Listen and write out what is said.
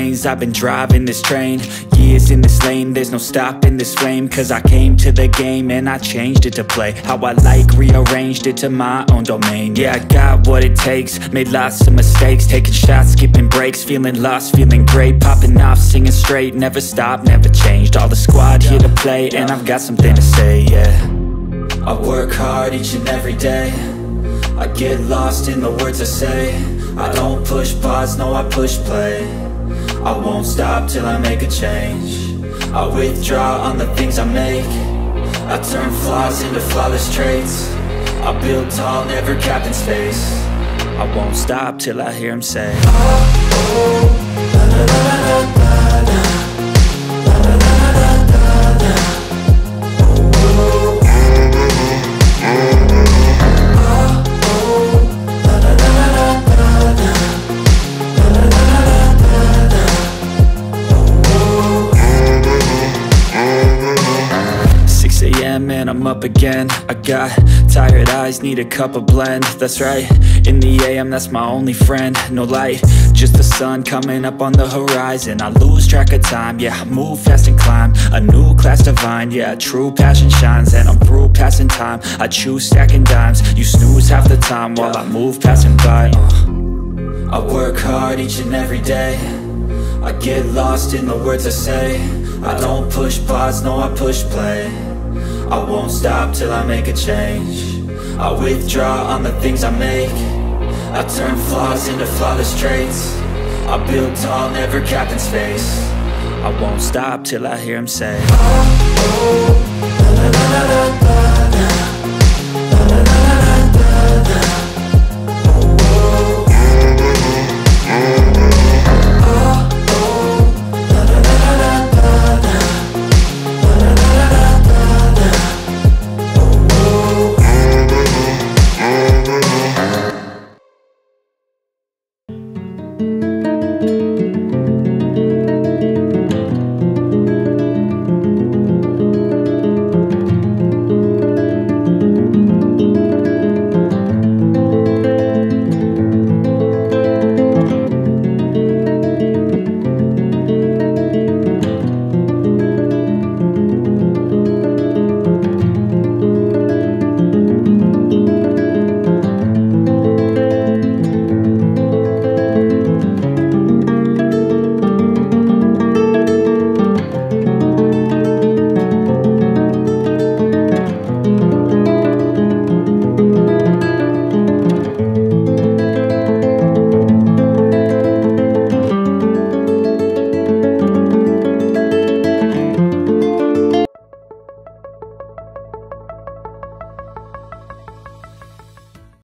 lanes, I've been driving this train. Years in this lane, there's no stopping this flame. Cause I came to the game and I changed it to play how I like, rearranged it to my own domain. Yeah, I got what it takes, made lots of mistakes, taking shots, skipping breaks, feeling lost, feeling great, popping off, singing straight, never stopped, never changed. All the squad here to play, and I've got something to say, yeah. I work hard each and every day, I get lost in the words I say. I don't push pause, no, I push play. I won't stop till I make a change. I withdraw on the things I make. I turn flaws into flawless traits. I build tall, never capped in space. I won't stop till I hear him say, oh, oh, la la la la la la, la la la la la la, oh, oh, la la la la la la, la la la la la la, oh, oh. 6 a.m. and I'm up again. I got tired eyes, need a cup of blend. That's right, in the AM, that's my only friend. No light, just the sun coming up on the horizon. I lose track of time, yeah, I move fast and climb a new class divine, yeah, true passion shines. And I'm through passing time, I choose stacking dimes. You snooze half the time while I move passing by. I work hard each and every day, I get lost in the words I say. I don't push pause, no, I push play. I won't stop till I make a change. I withdraw on the things I make. I turn flaws into flawless traits. I build tall, never capped in space. I won't stop till I hear him say, oh, oh, la la la la la la.